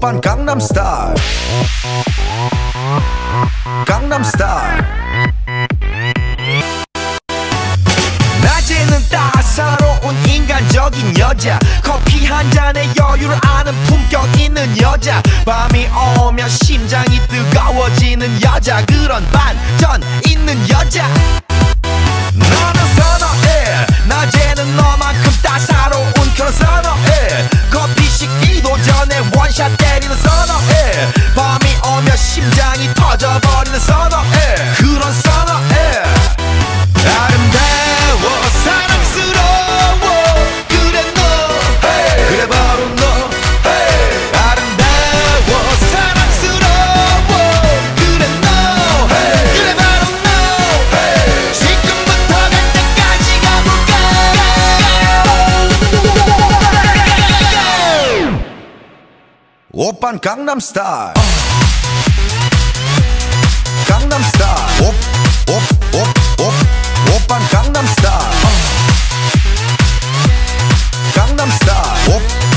오빤 강남스타일 강남스타일 낮에는 따사로운 인간적인 여자 커피 한 잔에 여유를 아는 품격 있는 여자 밤이 오면 심장이 뜨거워지는 여자 그런 반전 있는 여자 너는 선호해 낮에는 너만큼 따사로운 그런 선호해 커피 식기도 전에 원샷 때리는 선호해 밤이 오면 심장이 터져버리는 선호해 그런 선호해 아름다워 사랑스러워 그래 너 hey. 그래 바로 너 hey. 아름다워 사랑스러워 그래 너 hey. 그래 바로 너 hey. 지금부터 갈 때까지 가볼까 오빤 강남스타일 강남스타일 오빤 강남스타일 강남스타일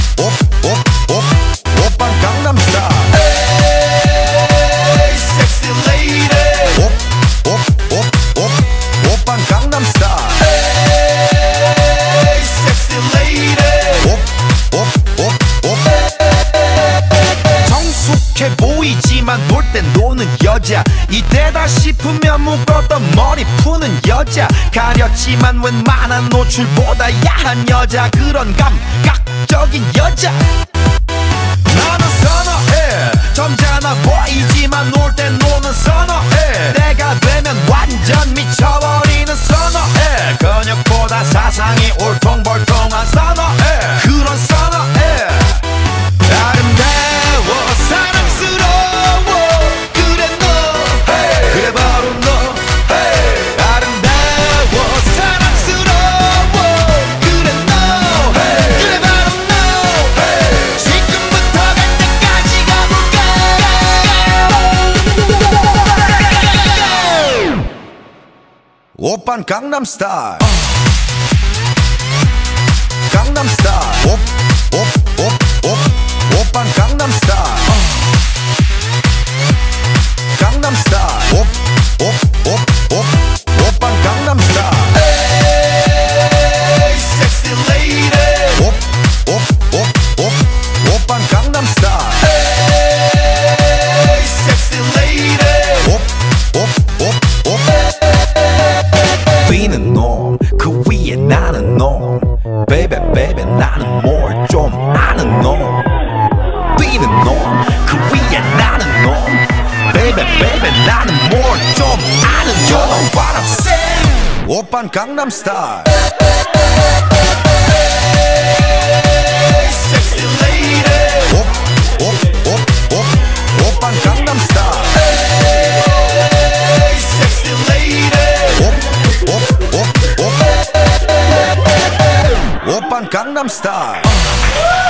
오빤 강남스타일 에이 섹시 레이디 오빤 강남스타일 에이 섹시 레이디 성숙해 보이지만 놀 땐 노는 여자 이때다 싶으면 묶었던 머리 푸는 여자 가렸지만 웬만한 노출보다 야한 여자 그런 감각적인 여자 나는 선호해 점잖아 보이지만 놀 땐 노는 선호해 내가 되면 완전 미쳐버리는 선호해 근육보다 사상이 울퉁불퉁한 선호해 그런 선호해 아름다워 사랑스러워 그래 너 hey. 그래 바로 너 hey. 아름다워 사랑스러워 그래 너 hey. 그래 바로 너 hey. 지금부터 갈 때까지 가볼까 오빤 강남스타일 강남스타일 오빤 강남스타일 강남스타일 오빤 강남스타일 에이 섹시 레이디 오빤 강남스타일 에이 섹시 레이디 B는 놈 그 위에 나는 놈 Baby baby 나는 뭘 좀 아는 놈 B는 놈 그 위에 나는 놈 Baby baby 나는 뭘 좀 아는 You know what I'm saying 오빤 강남스타일 Sexy lady 오빤 강남스타일 Sexy lady 오빤 강남스타일